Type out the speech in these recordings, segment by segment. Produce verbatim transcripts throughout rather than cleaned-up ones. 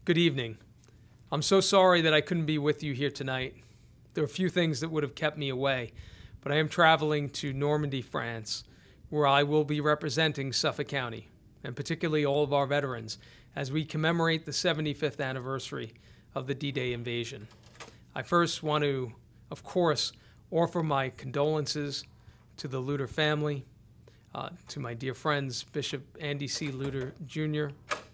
Good evening. I'm so sorry that I couldn't be with you here tonight. There are a few things that would have kept me away, but I am traveling to Normandy, France, where I will be representing Suffolk County, and particularly all of our veterans, as we commemorate the seventy-fifth anniversary of the D-Day invasion. I first want to, of course, offer my condolences to the Lewter family, uh, to my dear friends Bishop Andy C. Lewter Junior,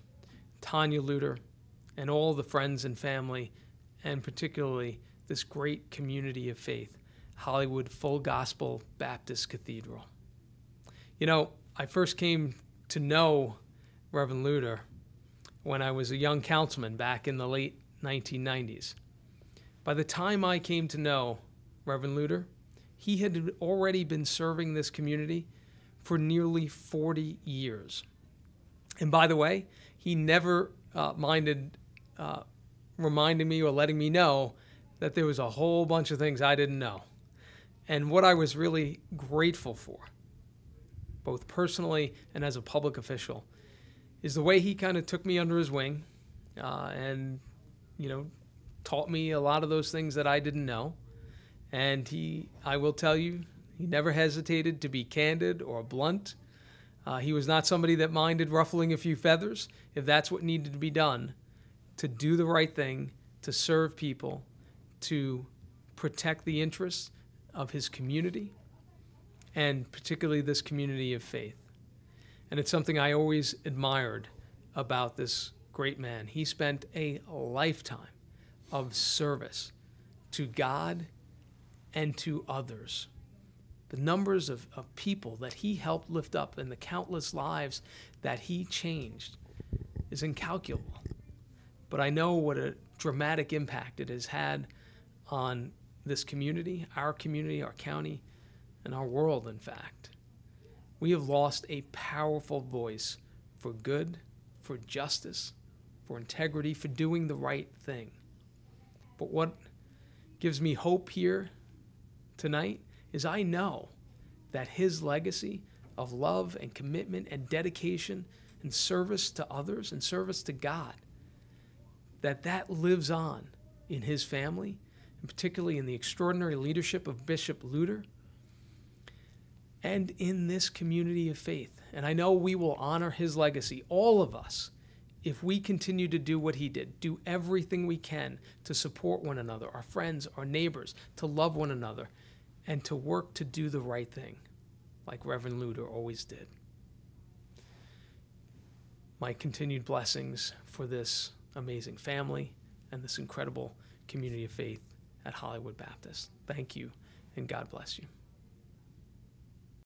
Tanya Lewter, and all the friends and family, and particularly this great community of faith, Hollywood Full Gospel Baptist Cathedral. You know, I first came to know Reverend Lewter when I was a young councilman back in the late nineteen nineties. By the time I came to know Reverend Lewter, he had already been serving this community for nearly forty years. And by the way, he never uh, minded uh, reminding me or letting me know that there was a whole bunch of things I didn't know. And what I was really grateful for, both personally and as a public official, is the way he kind of took me under his wing uh, and, you know, taught me a lot of those things that I didn't know. And he, I will tell you, he never hesitated to be candid or blunt. Uh, he was not somebody that minded ruffling a few feathers if that's what needed to be done to do the right thing, to serve people, to protect the interests of his community, and particularly this community of faith. And it's something I always admired about this great man. He spent a lifetime of service to God and to others. The numbers of, of people that he helped lift up and the countless lives that he changed is incalculable. But I know what a dramatic impact it has had on this community, our community, our county, and our world, in fact. We have lost a powerful voice for good, for justice, for integrity, for doing the right thing. But what gives me hope here tonight is I know that his legacy of love and commitment and dedication and service to others and service to God, that that lives on in his family, and particularly in the extraordinary leadership of Bishop Lewter, and in this community of faith. And I know we will honor his legacy, all of us, if we continue to do what he did, do everything we can to support one another, our friends, our neighbors, to love one another, and to work to do the right thing, like Reverend Lewter always did. My continued blessings for this amazing family and this incredible community of faith at Hollywood Baptist. Thank you, and God bless you.